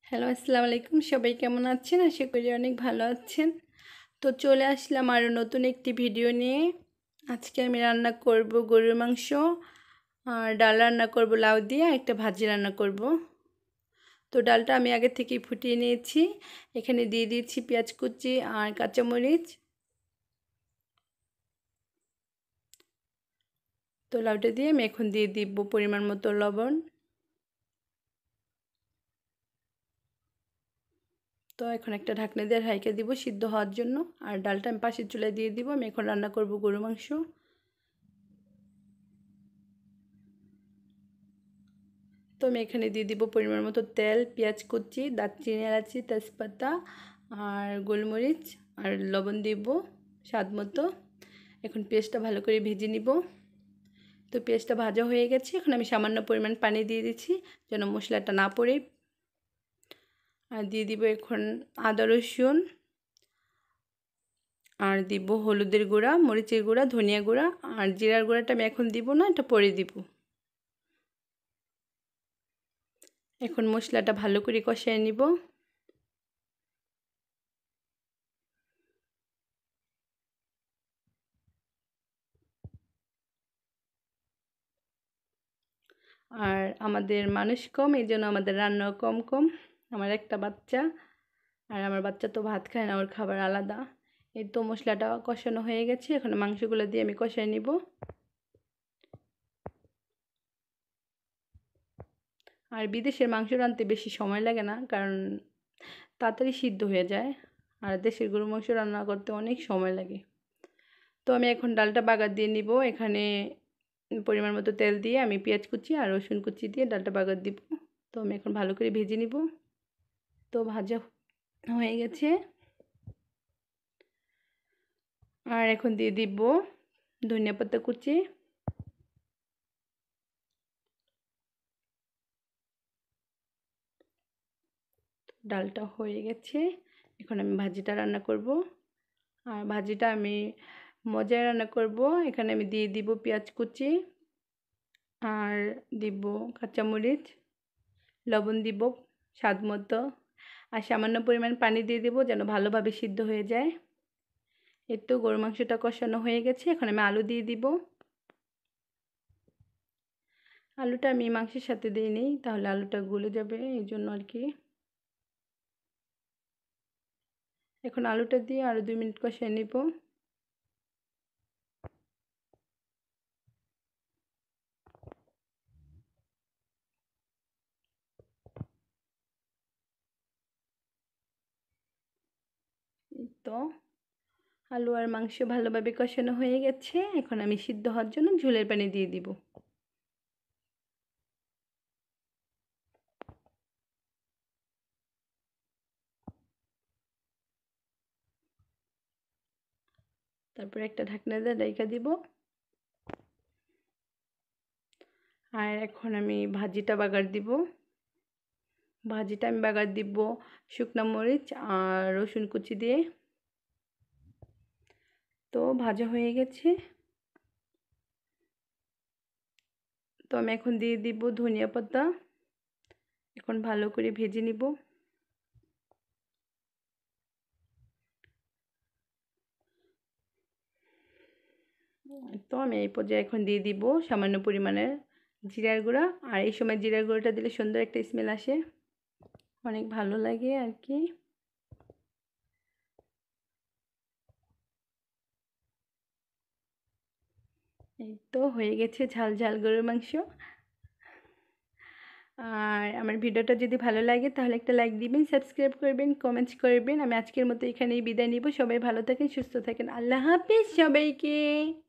Hello, আসসালামু আলাইকুম। সবাই কেমন আছেন? আশা করি অনেক ভালো আছেন। তো চলে আসলাম আরও নতুন একটি ভিডিও নিয়ে। আজকে আমি রান্না করব গরুর মাংস, আর ডাল রান্না করব লাউ দিয়ে, আর একটা ভাজি রান্না করব। তো ডালটা আমি আগে থেকেই ফুটিয়ে নিয়েছি। এখানে দিয়ে দিয়েছি পেঁয়াজ কুচি আর কাঁচামরিচ। তো লাউটা দিয়ে আমি এখন দিয়ে দিব পরিমাণ মতো লবণ। তো এখন একটা ঢাকনা দিয়ে ঢাইকা দিব সিদ্ধ হওয়ার জন্য। আর ডালটা আমি পাশের চুলায় দিয়ে দিব। আমি এখন রান্না করব গরুর মাংস। তো আমি এখানে দিয়ে দিব পরিমাণ মতো তেল, পেঁয়াজ কুচি, দারচিনি, এলাচি, তেজপাতা আর গোলমরিচ আর লবণ দিব স্বাদ মতো। এখন পেঁয়াজটা ভালো করে ভেজে নিব। তো পেঁয়াজটা ভাজা হয়ে গেছে। এখন আমি সামান্য পরিমাণ পানি দিয়ে দিচ্ছি যেন মশলাটা না পড়ে। আর দিয়ে দিব এখন আদা রসুন, আর দিব হলুদের গুঁড়া, মরিচের গুঁড়া, ধনিয়া গুঁড়া, আর জিরার গুঁড়াটা আমি এখন দিব না, এটা পরে দিব। এখন মশলাটা ভালো করে কষিয়ে নিব। আর আমাদের মানুষ কম, এই জন্য আমাদের রান্নাও কম কম। আমার একটা বাচ্চা, আর আমার বাচ্চা তো ভাত খায় না, ওর খাবার আলাদা। এই তো মশলাটা কষানো হয়ে গেছে। এখন মাংসগুলো দিয়ে আমি কষাই নিব। আর বিদেশের মাংস রাঁধতে বেশি সময় লাগে না, কারণ তাড়াতাড়ি সিদ্ধ হয়ে যায়। আর দেশের গরুর মাংস রান্না করতে অনেক সময় লাগে। তো আমি এখন ডালটা বাগার দিয়ে নিব। এখানে পরিমাণ মতো তেল দিয়ে আমি পেঁয়াজ কুচি আর রসুন কুচি দিয়ে ডালটা বাগার দিব। তো আমি এখন ভালো করে ভেজে নিব। তো ভাজা হয়ে গেছে। আর এখন দিয়ে দিব ধনিয়া পাতা কুচি। ডালটা হয়ে গেছে। এখন আমি ভাজিটা রান্না করব। আর ভাজিটা আমি মজায় রান্না করব। এখানে আমি দিয়ে দিব পেঁয়াজ কুচি, আর দিব কাঁচামরিচ, লবণ দিব স্বাদ মতো, আর সামান্য পরিমাণ পানি দিয়ে দেব যেন ভালোভাবে সিদ্ধ হয়ে যায়। এই তো গরুর মাংসটা কষানো হয়ে গেছে। এখন আমি আলু দিয়ে দিব। আলুটা আমি মাংসের সাথে দিয়ে নিই, তাহলে আলুটা গলে যাবে, এই জন্য আর কি। এখন আলুটা দিয়ে আরও 2 মিনিট কষিয়ে নিব। তো আলু আর মাংস ভালোভাবে কষানো হয়ে গেছে। এখন আমি সিদ্ধ হওয়ার জন্য ঝোলের পানি দিয়ে দিব। তারপর একটা ঢাকনা দিয়ে ঢাকা দিব। আর এখন আমি ভাজিটা বাগার দিব। ভাজিটা আমি বাগার দিব শুকনো মরিচ আর রসুন কুচি দিয়ে। তো ভাজা হয়ে গেছে। তো আমি এখন দিয়ে দিব ধনিয়া পাতা। এখন ভালো করে ভেজে নিব। তো আমি এই পর্যায়ে এখন দিয়ে দিব সামান্য পরিমাণের জিরার গুঁড়া। আর এই সময় জিরার গুঁড়োটা দিলে সুন্দর একটা স্মেল আসে, অনেক ভালো লাগে আর কি। এই তো হয়ে গেছে ঝাল ঝাল গরুর মাংস। আর আমার ভিডিওটা যদি ভালো লাগে তাহলে একটা লাইক দিবেন, সাবস্ক্রাইব করবেন, কমেন্টস করবেন। আমি আজকের মতো এখানেই বিদায় নিব। সবাই ভালো থাকেন, সুস্থ থাকেন। আল্লাহ হাফিজ সবাইকে।